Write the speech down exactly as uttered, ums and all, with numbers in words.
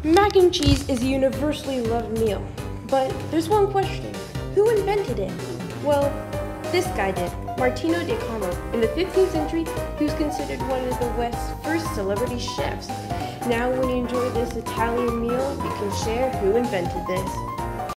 Mac and cheese is a universally loved meal, but there's one question. Who invented it? Well, this guy did, Martino di Como. In the fifteenth century, he was considered one of the West's first celebrity chefs. Now when you enjoy this Italian meal, you can share who invented this.